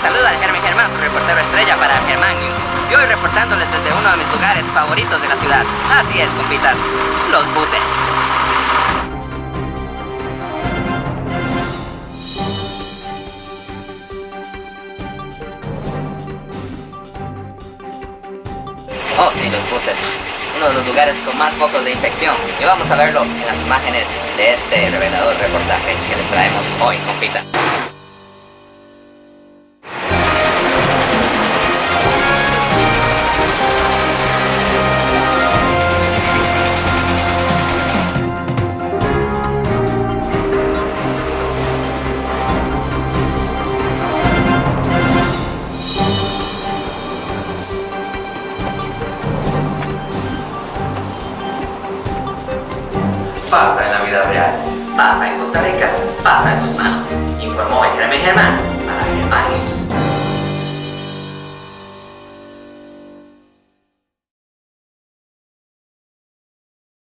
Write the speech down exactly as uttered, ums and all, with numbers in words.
saluda al Germen Germán, su reportero estrella para Germán News. Y hoy reportándoles desde uno de mis lugares favoritos de la ciudad. Así es, compitas, los buses. Oh sí, los buses. Uno de los lugares con más focos de infección. Y vamos a verlo en las imágenes de este revelador reportaje que les traemos hoy, compita. Pasa en la vida real, pasa en Costa Rica, pasa en sus manos. Informó el Germen Germán para Germán News.